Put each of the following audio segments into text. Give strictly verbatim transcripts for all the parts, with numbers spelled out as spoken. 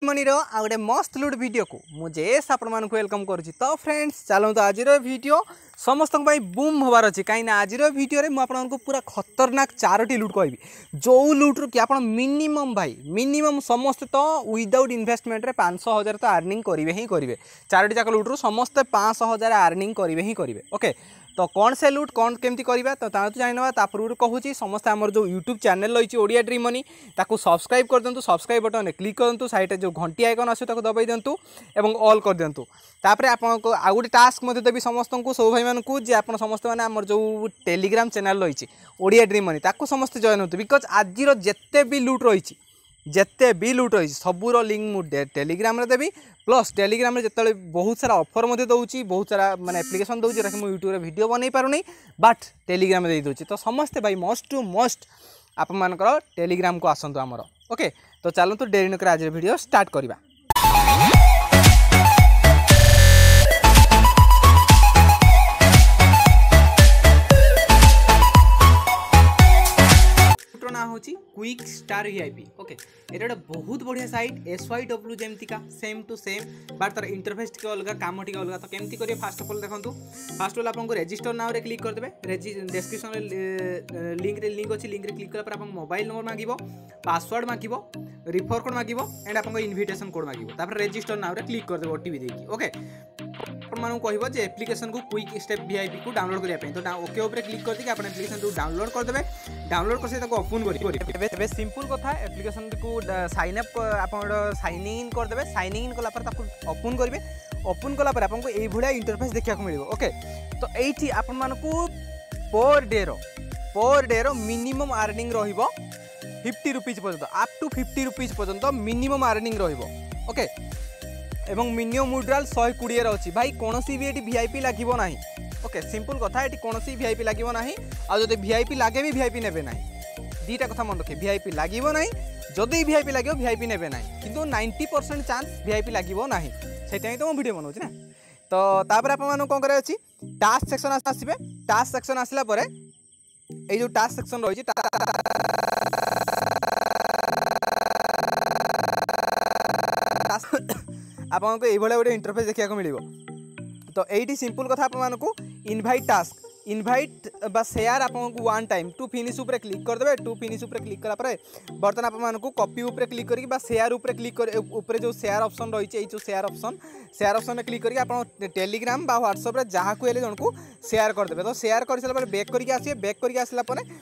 मनीर आ गए मस्त लुड वीडियो को मुझे आपण मान वेलकम करुच्ची। तो फ्रेंड्स चलते आज वीडियो समस्त बूम हबार अच्छी कहीं आज वीडियो मुझे पूरा खतरनाक चारोटी लुट कहि जो लुट्रु कि आप मिनिमम भाई मिनिमम समस्ते तो विदाउट इन्वेस्टमेंट पाँच सौ हजार तो आर्निंग करेंगे ही करेंगे। चारोटी जाक लुट्रु समस्ते पाँच सौ हजार आर्निंग करेंगे ही करेंगे। ओके तो कौन से लुट कौन केमती करवा तो तो जाना पूर्व कहूँ समस्त आम जो यूट्यूब चैनल रही ओडिया ड्रीम मनी ताकू सब्सक्राइब कर दिंतु। सब्सक्राइब बटन क्लिक करूँ साइड जो घंटी आइकन आसो ताको दबाई दिंतु एवं ऑल कर दिंतु। तापर आपको आउ गोटे टास्क देवी समस्त को सब भाई मानू जे आप समस्त मैंने आम जो टेलीग्राम चैनल रही ओडिया ड्रीम मनी ताको समस्त जॉइन होतु बिकज आज जिते भी लुट रही जिते भी लुट रही सबूर लिंक मुझे टेलीग्राम रे देवी प्लस टेलीग्राम जिते बहुत सारा ऑफर मध्य दूसरी बहुत सारा माने एप्लिकेशन दूसरी जोटा कि मुझे यूट्यूब वीडियो बन पारूनी बट टेलीग्राम दे दूसरी। तो समस्ते भाई मस्ट टू मस्ट आप मानकर टेलीग्राम को आसतु आमर। ओके तो चलतु डेरी नकर आज वीडियो स्टार्ट करवा। ना हूँ क्विक स्टार वीआईपी। ओके ये गोटे बहुत बढ़िया साइट एस वाई डब्ल्यू जमती का सेम टू सेम बट तार इंटरफेस टी अलग काम टी अलग। तो केमती करेंगे फास्ट अफ ऑल देखो फास्ट ऑल आपको रजिस्टर नाउ रे क्लिक करदे डिस्क्रिप्शन लिंक रे लिंक अच्छी लिंक रे क्लिक कला आप मोबाइल नंबर मांगो पासवर्ड मांगो रिफर कोड मांगो एंड आपको इनविटेशन कोड मांगो तापर रजिस्टर नाउ रे क्लिक करदे ओटीपी देकी। ओके आपको कहब जे एप्लिकेशन को क्विक स्टेप वीआईपी को डाउनलोड करने तो ओके ऊपर क्लिक करके आप एप्लिकेशन को डाउनलोड करदे डाउनलोड कर ओपन करेंगे। सिंपल कथा एप्लिकेशन को साइन अप आप साइन इन करदे साइन इन कला ओपन करेंगे ओपन कला आपको ये भाया इंटरफेस देखा मिले। ओके तो ये आपण मानकू पर डे रो पर डे रो मिनिमम आर्निंग रहिबो फिफ्टी रुपीज पर्यंत अप टू फिफ्टी रुपीज पर्यंत मिनिमम आर्निंग रहिबो। ओके एवं मिनिमम विड्रॉल सौ कोड़े अच्छी भाई कौन भी ये वीआईपी लगे ना। ओके सिंपल कथा ये कौन वीआईपी लगे ना आदि वीआईपी लगे भी वीआईपी ने ना दीटा कथा मन रखे वीआईपी लगे ना जदि वीआईपी लगे वीआईपी ने ना किंतु नाइंटी परसेंट चांस वीआईपी लगे ना से तो मुझे वीडियो बनाऊँ ना। तो तापर आप कौन कर टास्क सेक्शन आसबे टास्क सेक्शन आसला परे ये जो टास्क सेक्शन रही आपको ये गोटे इंटरफेस देखा मिले। तो ये सिंपल कथा आपको इनभाइट टास्क इनभाइट बा शेयर आपको वन टाइम टू फिनिश ऊपर क्लिक करदे टू फिनिश ऊपर क्लिक कला बर्तमान आपको कॉपी ऊपर क्लिक करके शेयर ऊपर क्लिक कर ऊपर जो शेयर ऑप्शन रही जो शेयर ऑप्शन शेयर ऑप्शन में क्लिक करके आप टेलीग्राम बा व्हाट्सएप रे जहाँ को जन को शेयर करदे। तो शेयर कर सारा बैक करके आसिए बैक करके आसला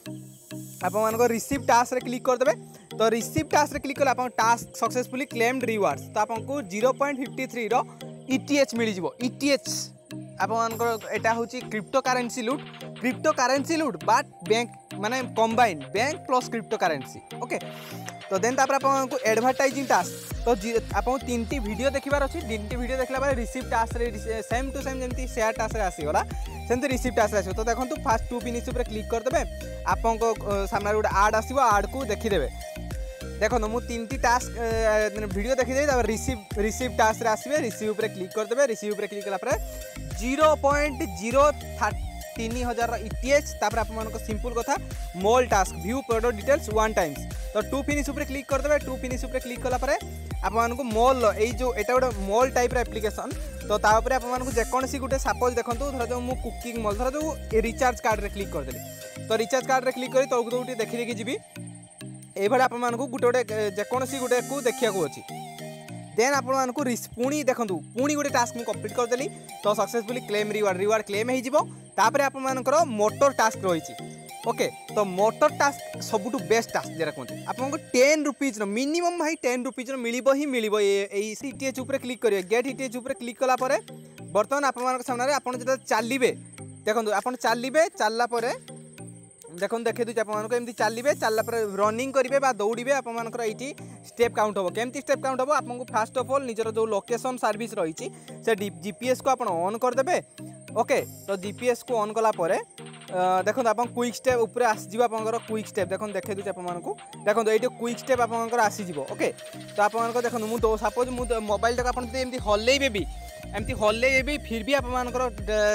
आप रिसीव टास्क रे क्लिक करदे। तो रिसीव टास्क रे क्लिक कले आप टास्क सक्सेसफुली क्लेम्ड रिवार्ड्स तो आपको जीरो पॉइंट फिफ्टी थ्री रो ईटीएच मिल जाव। ईटीएच आपटा हूँ क्रिप्टो करेन्सी लुट क्रिप्टो करेन्सी लुट बट बैंक माने combine bank plus crypto currency. Okay तो देन तापर आपको एडवर्टाइजिंग टास्क तो आपको तीन टी वीडियो देखिबार अच्छी तीन टी वीडियो देखला बारे रिसीव टास्क रे सेम टू सेम जमती शेयर टास्क रे आसीगला सेमती रिसीव टास्क आसो। तो देखो फास्ट टू फिनिश ऊपर क्लिक करदे आपको सामने गोटे आड आसो आड को देखीदेवे। देखो मुझे तीन टी टास्क वीडियो देखीदे रिसीव रिसीव टास्क रे आसबे रिसीव ऊपर क्लिक करदे रिसीव ऊपर क्लिक कला जीरो पॉइंट जीरो तीन हजार ईटीएच तापर आपको सिंपल कथा mall task view product details one times तो टू फिनिश ऊपर क्लिक करदे टू फिनिश ऊपर क्लिक कला आपको मोल ये जो एटा गोटे मोल टाइप एप्लिकेशन तो तापर आपको जेकोसी गोटे सपोज देखो धर जो मुझे कुकिंग मोल धर जो रिचार्ज कार्ड रे क्लिक करदेली तो रिचार्ज कार्ड रे क्लिक कर तौक तो देखी देखी जी ये आपको गोटे गोटे जेकोसी गोटे को देखा अच्छी देन आपको पुणी देखूँ पुणी गोटे टास्क मुझे कंप्लीट करदेली तो successfully claim reward reward claim होपर आपर मोटर टास्क रही। ओके तो मोटर टास्क सबुठु बेस्ट टास्क जरा कहते आपको टेन रुपीज मिनिमम भाई टेन रुपीज मिल ही मिल ईटीएच ऊपर क्लिक करेंगे गेट ईटीएच ऊपर क्लिक कला बर्तमान आप सामने आप जो चलिए देखो आप चलिए चलला देखो देखे दूसरे आपको एमती चलिए चलला रनिंग करेंगे दौड़े आपर ये स्टेप काउंट हम केमती स्टेप काउंट हम आपको फास्ट ऑफ ऑल निजर जो लोकेशन सर्विस रही से जीपीएस को आप ऑन करदे। ओके तो जीपीएस को ऑन कला देखो आप क्विक स्टेप ऊपर आसजी आप क्विक स्टेप देखो देखे दूसरे आपको देखो ये क्विक स्टेप आप आसीज। ओके तो आप देखो मुझे सपोज मुझे मोबाइल टाक आप हल्ले भी एमती हल्ले भी फिर भी आप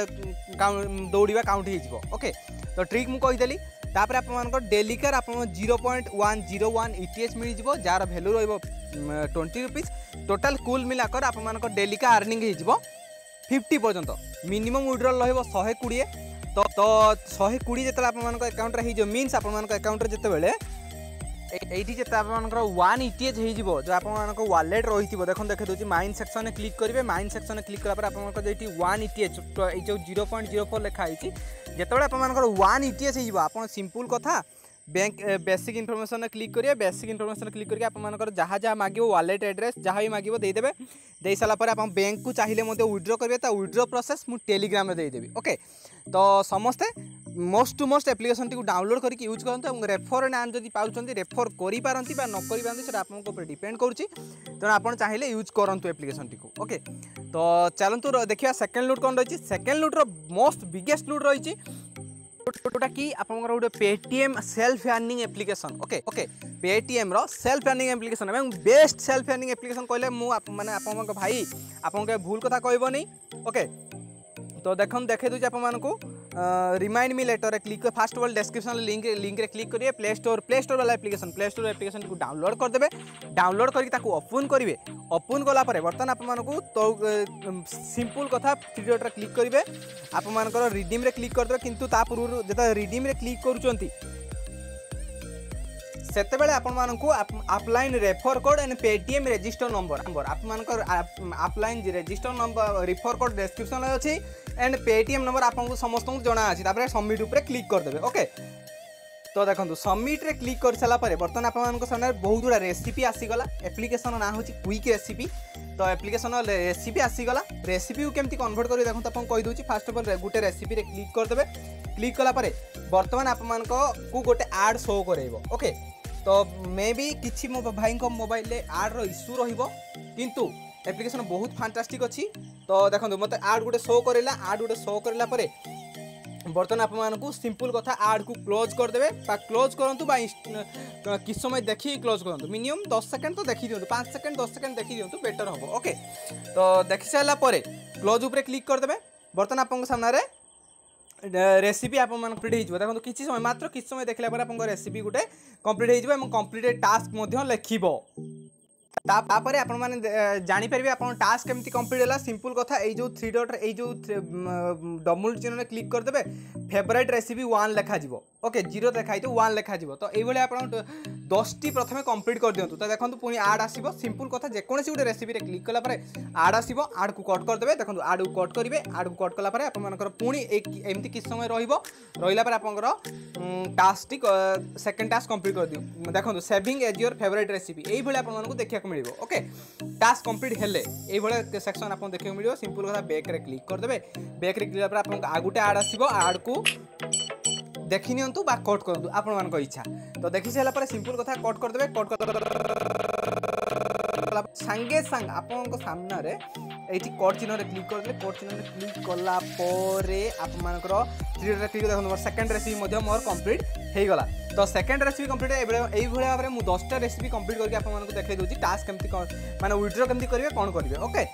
दौड़ा काउंट हो। ओके तो ट्रिक मुझे कहीदेली तापर आप डेलिकार आप zero point one zero one ETH मिल जाव जार भैल्यू ट्वेंटी रुपीज टोटाल कुल मिलाकर आप डेलिका अर्निंग हो फिफ्टी पर्यंत मिनिमम विड्रॉल रही शहे कोड़े तो तो शहे कोड़े जो आप अकाउंट मीन्स आप अकाउंट जितेबाला ये जिते आप वन इटीएच हो जो आप वालेट रही देखो देखे दूसरी माइन सेक्शन में क्लिक करेंगे माइन सेक्शन में क्लिक कलापर आप वन इटीएच जो जीरो पॉइंट जीरो फोर लिखाई जिते आप वन इटीएच हो आप सिंपल कथा बैंक बेसिक इनफॉरमेशन में क्लिक करिए बेसिक इनफॉरमेशन क्लिक करके आप जहाँ जहाँ मांगे वालेट एड्रेस जहाँ भी मांगे देदेवे दे सारापर आप बैंक को चाहिए विड्रॉ करेंगे विड्रॉ प्रोसेस मुझे टेलीग्राम में देदेवी ओके तो समस्ते मोस्ट टू मोस्ट एप्लिकेशन टी डाउनलोड करके यूज करते रेफर नाम जब पाँच रेफर करेंती न करेंती आप डिपेंड करुच्ची तेणु आप चाहिए यूज करूँ एप्लिकेशन टी ओके तो चलतु देखिए सेकेंड लूट कौन रही सेकेंड लूट्र मोस्ट बिगेस्ट लूट रही जोटा कि आपंकर गोटे Paytm self earning application okay okay Paytm रो सेल्फ अर्निंग एप्लिकेशन एवं बेस्ट सेल्फ अर्निंग एप्लिकेशन कहले मु माने आपन भाई आपन के भूल कथा कहबो नहीं ओके तो देखन देखे दूची आप मानकू remind me later click first of all description link link रे क्लिक करिए प्ले स्टोर प्ले स्टोर वाला एप्लिकेशन प्ले स्टोर एप्लिकेशन को डाउनलोड कर देबे डाउनलोड करके ताकू ओपन करिवे ओपन कला परे बर्तन आप मानकू तो सिंपल कथा थ्री डॉट रे क्लिक करिवे आप मानकर रिडीम रे क्लिक कर देबे किंतु ता पूर्व जेता रिडीम रे क्लिक करूचंती सेते बेले आपण मानकू upline refer code and Paytm register number number आप मानकर upline register number refer code description में अछि एंड पेटीएम नंबर आपको समस्त जना अच्छी तापर सबमिट उपर क्लिक करदे ओके तो देखो सबमिट रे क्लिक कर सारा बर्तमान आप सामने बहुत गुड़ा रेसिपी आसीगला एप्लिकेशन ना हूँ क्विक रेसिपी तो एप्लिकेशन रेसिपी आसीगला रेसिपी को केमती कन्वर्ट कर देखो आपको कही दूसरी फास्ट ऑफ ऑल गोटे रेसिपी रे क्लिक करदे क्लिक कलापर बर्तमान आप को गोटे आड शो करेब ओके तो मे भी किसी मो भाई मोबाइल रे आड रो इश्यू रहिबो किंतु एप्लिकेशन बहुत फैंटास्टिक अच्छी तो देखो मत आड गोटे शो करेला आड गोटे शो करला परे बर्तमान आप मानकू सिंपल कथा आड को क्लोज करदे क्लोज करंतु बा किस समय देखी क्लोज करंतु मिनिमम दस सेकंड तो देखी दियंतु पाँच सेकंड दस सेकंड देखी दियंतु बेटर हम ओके तो देखि सारा परे क्लोज ऊपर क्लिक करदे बर्तमान आपन सामने रेसिपी आप कम्प्लीट हो देखो किसी समय मात्र किसी समय देखला पर आपन रेसिपी गोटे कम्प्लीट हो कम्प्लीटेड टास्क मध्य लिखिबो तापर आपण माने जानी परिबे आपण टास्क केमती कंप्लीट होला सिंपल कथा ए जो थ्री डॉट ए जो डबल चिन्ह रे क्लिक कर देबे फेवरेट रेसिपी वन लिखा जिवो ओके जीरो देखाई तो वन लिखा जिवो तो एई भले आपण दस टी प्रथमे कंप्लीट कर दियंतु तो देखंतु पुनी ऐड आसीबो सिंपल कथा जे कोनसी गोटे रेसिपी रे क्लिक कला परे ऐड आसीबो ऐड को कट कर देबे देखंतु ऐड को कट करिवे ऐड को कट कला परे आपण मानकर पुनी एक एमती किस समय रहिबो रहिला परे आपनकर टास्क टी सेकंड टास्क कंप्लीट कर दियो देखंतु saving as your favourite recipe एई भले आपण मानकु देखिया मिलिबो ओके टास्क कंप्लीट हेले एई भले सेक्शन आपन देखिया मिलिबो सिंपल कथा बैक रे क्लिक कर देबे बैक रे क्लिक पर आपन आगुटे ऐड आसीबो ऐड को देखि नियंतु बा कट करंतु आपण मान को इच्छा तो देखि सेला पर सिंपल कथा कट कर देबे कट कर संगे संग आपन को सामने रे एठी कट चिन्ह रे क्लिक कर देबे कट चिन्ह रे क्लिक करला परे आप मानकर थ्री डॉट क्लिक देखो सेकंड रेसिपी मध्य मोर कंप्लीट हे गला तो सेकंड रेसिपी कंप्लीट एई भले भाबरे मु दस टा रेसिपी कंप्लीट करके आपन मान को देखाई दोची टास्क केमती माने विथड्रॉ केमती करिवे कोन करिवे okay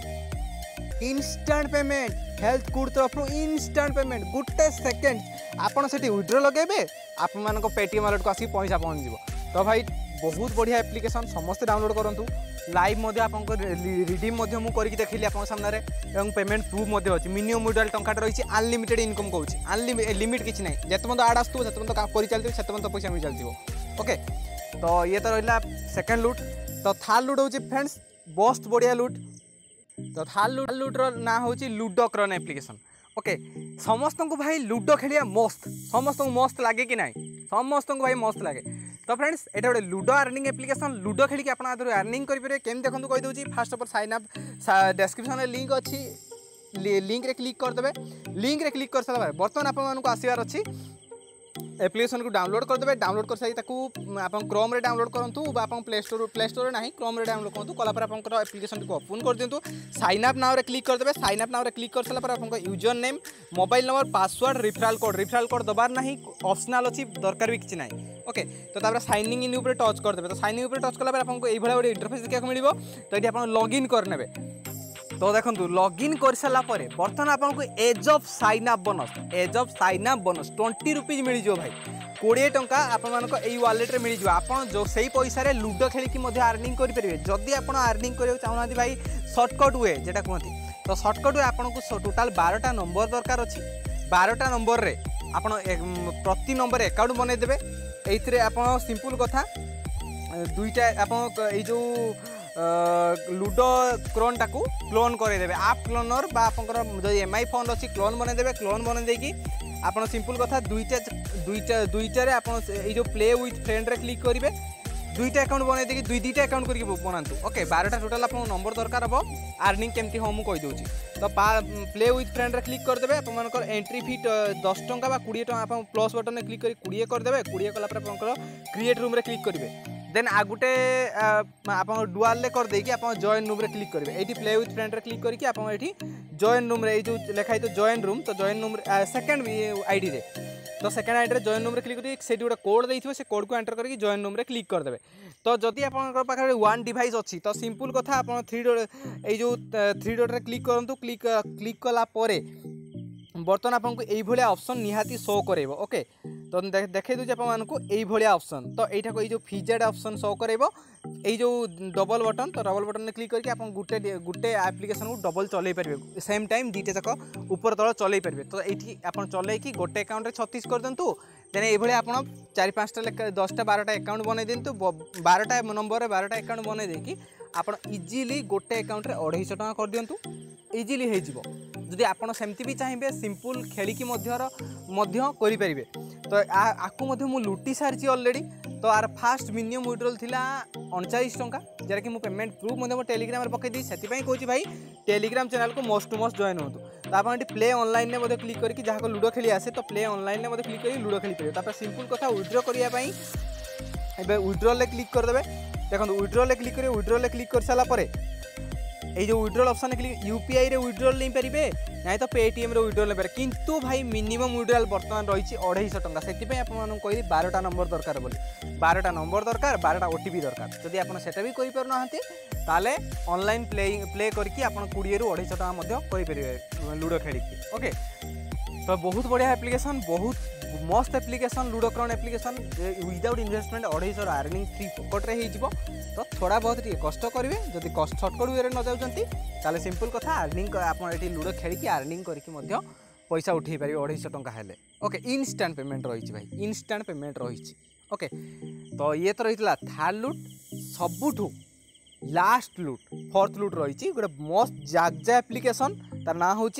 instant payment health code तरफ इंस्टेंट पेमेंट गोटे सेकेंड आपड़ से विथड्रॉ लगे आप मान पेटीएम वॉलेट को आसिक पैसा पहुँच तो भाई बहुत बढ़िया एप्लिकेशन समस्त डाउनलोड करूँ लाइव आप रिडीम करके देखली आप सामने और पेमेंट प्रूफ अच्छी मिनिमम विड्रॉल टंका रही अनलिमिटेड इनकम कौन लिमिट किसी ना जिते मतलब आड आसो से कर चलते से पैसा मिल चलती ओके तो ये तो रहा सेकेंड लुट तो थर्ड लुट हूँ फ्रेंड्स बहुत बढ़िया लुट तो थर्ड लुट लुट्र ना हूँ लुडो क्रन एप्लिकेशन ओके समस्त को भाई लुडो खेलिया मस्त समस्त को मस्त लगे कि ना समस्त को भाई मस्त लगे तो फ्रेंड्स ये गोटे लुडो अर्निंग एप्लिकेशन लुडो खेलिक आप अर्निंग करेंगे केम देखो कही दूसरी first of all sign up description में लिंक अच्छी लिंक रे क्लिक करदे लिंक रे क्लिक कर सारा बर्तमान आपको आसबार अच्छी एप्लिकेशन को डाउनलोड करदे डाउनलोड कर सारी आप क्रोम रे डाउनलोड करूँ आप प्ले स्टोर प्ले स्टोर ना क्रोम रे डाउनलोड करूँ कलापर आप एप्लिकेशन को ओपन कर दिंतु साइन अप नाउ रे क्लिक करदे साइन अप नाउ रे क्लिक कर सारा आप user name mobile number password referral code referral code दबार ना ऑप्शनल अच्छी दरकार भी किसी ना ओके तो तापर साइनिंग इन ऊपर टच करदे तो साइनिंग ऊपर टच कला आपको ये गोटे इंटरफेस देखा मिले तो ये आप लॉगिन करने तो देखो लॉगिन कर सारा बर्तमान आपको as of sign up bonus as of sign up bonus twenty rupees मिल जाओ भाई कोड़े टंका आपण वालेट मिल जाए आप जो सही पैसा लुडो खेलिकी आर्निंग करेंगे जदि आप आर्निंग करने चाहूना भाई सर्टकट वे जेटा कहते तो सर्टकट वे आपको टोटाल बारटा नंबर दरकार अच्छी बारटा नंबर रे आप प्रति नंबर अकाउंट बनईदेवे ये आप सिंपल कथा दुईटा आप जो लुडो क्रोन टाकू क्लोन करदेवे आप क्लोनर जो एम आई फोन अच्छी क्लोन बनईदेवे क्लोन बनई आप सिंपल कथा दुईटा दुईटा दुईटारे आप जो प्ले विथ फ्रेंड रे क्लिक करेंगे दुईटा अकाउंट बनई देखिए दुई दुईटा अकाउंट करके बनातु ओके बारटा टोटाल आप नंबर दरकार हम आर्निंग केमती हम मुझे तो प्ले विथ फ्रेंड रे क्लिक करदेवे आप एंट्री फी दस टंका कोड़े टका आप प्लस बटन क्लिक कर कोड़े करदेवे कोड़े कलापर क्रिएट रूम रे क्लिक करेंगे देन आ गुटे आप डुआल कर देकी आप जॉइन रूम रे क्लिक करेंगे ये प्ले विथ फ्रेंड रे क्लिक करके आप जॉइन रूम रे जो लिखाई तो जॉइन रूम तो जॉइन रूम सेकेंड आईडी रे तो सेकेंड आईडी रे जॉइन रूम रे क्लिक करके से गोटे कोड देइथिबो से कोड को एंटर करके जॉइन रूम रे क्लिक करदेवे तो जदि आपन पाखे वन डिवाइस अच्छी तो सिंपल कथा आप थ्री डॉट ये जो थ्री डॉट रे क्लिक करंतु क्लिक क्लिक कला परे बर्तमान आपको ये ऑप्शन निहाती शो करेबो ओके तो देखे दूसरे आपको ये ऑप्शन तो यहाँ को जो फिजेड ऑप्शन शो करेबो ये जो डबल बटन तो डबल बटन क्लिक करके आप गुटे गुटे एप्लिकेशन को डबल चलई पारे सेम टाइम दीटा जाक ऊपर तल चलई पारे तो ये आप चलैकी गोटे अकाउंट छत्तीस कर दिंतु देन ये आप चार पाँचटा दसटा बारटा अकाउंट बनई दिंतु बारटा नंबर बारटा अकाउंट बनई देकी आप इजिली गोटे अकाउंट अढ़ाई टका कर दिंतु इजिली हो जदि आपड़ सेमती भी चाहिए सिंपल खेलिकी करें तो आपको मु लुटी सारी अलरेडी तो आर फास्ट मिनिमम विड्रॉल थिला उनचालीस टंका जरा कि पेमेंट प्रूफ मो टेलीग्राम में पकई दी से कहूँ भाई टेलीग्राम चैनल को मस्ट टू मस्ट जॉइन होतु तो आप प्ले ऑनलाइन में बोधे क्लिक करके जहाँ को लुडो खेली आसे तो प्ले ऑनलाइन में बोधे क्लिक करके लुडो खेली पारे सिंपल कथा विड्रॉ करने विड्रॉल क्लिक करदे देखो विड्रॉल क्लिक करेंगे विड्रॉल क्लिक कर सारापर ये जो विड्रॉल ऑप्शन क्लिक यूपीआई रे विड्रॉल नहीं पारे ना तो पेटीएम रे विड्रॉल नहीं पारे किंतु भाई मिनिमम विड्रॉल बर्तमान रही अढ़ाई टका से आपको कही बारटा नंबर दरकार बोली बारटा नंबर दरकार बारटा ओटीपी दरकार जदि आप सेटा भी करें ताले ऑनलाइन प्ले प्ले करके आप कोड़े रु अढ़ाई टका करेंगे लुडो खेलिकी ओके तो बहुत बढ़िया एप्लिकेशन बहुत मस्त application Ludo crown application without investment अढ़ाई आर्निंग फ्री पकेट्रे हो तो थोड़ा बहुत टे कष्ट करेंगे जब कष्ट सर्टकट वे न जाऊँच सिंपल कथा आर्निंग आप लुडो खेलिकी आर्निंग करके पैसा उठे पारे अढ़ाई टका हेले ओके इनस्टांट पेमेंट रही भाई इनस्टांट पेमेंट रही ओके तो ये तो रही थर्ड लुट सबुठू लास्ट लुट फोर्थ लुट रही गोटे मस्त जागजा एप्लिकेशन तार ना हूँ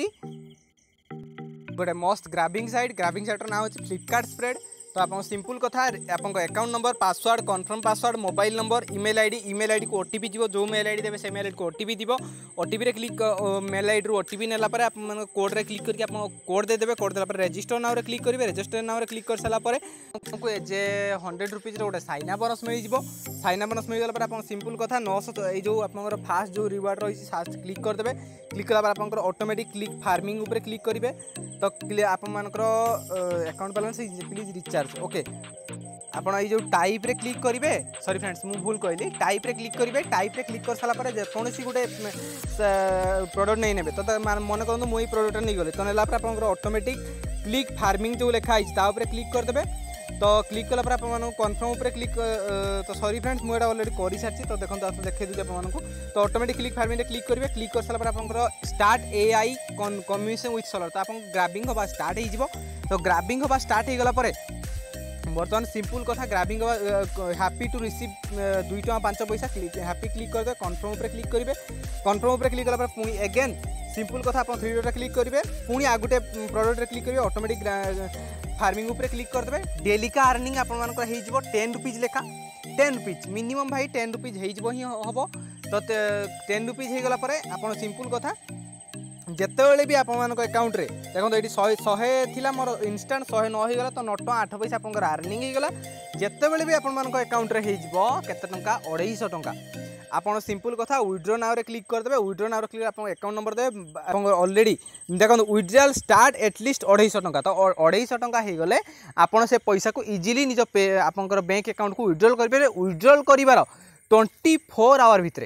गोटे मस्त ग्राबिंग साइट ग्राबिंग साइटर ना हूँ फ्लिपकार्ट स्प्रेड तो आप सिंपल कथा आप account number password confirm password mobile number email ID email ID को ओटीपी जीव जो मेल आईडी देवे से मेल आईडी को ओटीपी जीव ओटीपी रे क्लिक मेल आईडी रू ओटीपी नेला पर आप कोड रे क्लिक करके आप कोड दे देबे कोड देला पर रजिस्टर नाउ रे क्लिक करेंगे रजिस्टर नाउ रे क्लिक कर सारा पर आपको जे हंड्रेड रुपीज गोटे साइना बोनस मिल जाव साइना बोनस मिल गला आप सिंपल कथा नौ सौ जो आप फास्ट जो रिवार्ड रही क्लिक करदे क्लिक कला आप ऑटोमेटिक क्लिक फार्मिंग उपर क्लिक करेंगे तो आप account balance please recharge okay आप जो टाइप रे क्लिक करेंगे सॉरी फ्रेंड्स मु भूल कहली टाइप रे क्लिक करेंगे टाइप रे क्लिक कर सारा पर कौन गोटे प्रोडक्ट नहीं ने तो मन करूँ मुझे प्रोडक्ट नहीं गले तो नेला आप ऑटोमेटिक क्लिक फार्मिंग जो लिखाई क्लिक करदे तो क्लिक कला आप कन्फर्म उपर क्लिक तो सॉरी फ्रेंड्स मुझे अलरेडी कर सारी तो देखो आप देखे दूसरे आपको तो ऑटोमेटिक क्लिक फार्मिंग क्लिक करेंगे क्लिक कर सारा आप start A I communication with solar तो आप ग्राबिंग हवा स्टार्ट हो तो ग्राबिंग हवा स्टार्ट हो गला बर्तमान सिंपल कथा ग्राबिंग हैप्पी टू रिसीव दुई टका पांच पैसा क्लिक हैप्पी क्लिक करदे कन्फर्म उपर क्लिक करेंगे कन्फर्म उपर क्लिक कला पुणी एगेन सिंपल कथा आप थ्री डॉट क्लिक करेंगे पुणी आ गोटे प्रोडक्ट रे क्लिक करेंगे ऑटोमेटिक फार्मिंग उपर क्लिक करदे डेली का अर्निंग आप टेन रुपीज लेखा टेन रुपीज मिनिमम भाई टेन रुपीज हो ही हम तो टेन रुपीज हो गला आप सिंपल कथा जितेबले भी आप अकाउंट रे देखो ये शहे शहे थी मोर इनस्टाट शहे नौ होगा तो नौ टका आठ पैसा आप आर्निंग होगा जितेबले भी आप अकाउंट रे केते टंका अढ़ाई टंका आप सिंपल कथा विड्रो नाउ रे क्लिक करदे विड्रो नाउ रे क्लिक आप अकाउंट नंबर देवे ऑलरेडी देखो विड्रॉल स्टार्ट एटलिस्ट अढ़ाई टंका तो अढ़ाई टंका हो गले आप से पैसा को इजिली निज आप बैंक अकाउंट को विड्रॉल करेंगे विड्रॉल कर ट्वेंटी फोर आवर भितर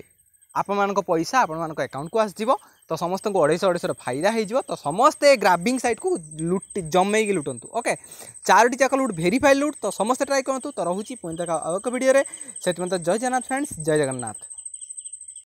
आपण पैसा आपण अकाउंट को आसो तो समस्त को अढ़ाई अढ़ाई फायदा हो तो समस्ते ग्राबिंग साइट को लुट जमे लुटंतु ओके चारोटी जाक लुट भेरीफाइड लुट तो समस्ते ट्राए करूँ तो रोचे पुणी देखा एक वीडियो से जय जगन्नाथ फ्रेंड्स जय जगन्नाथ।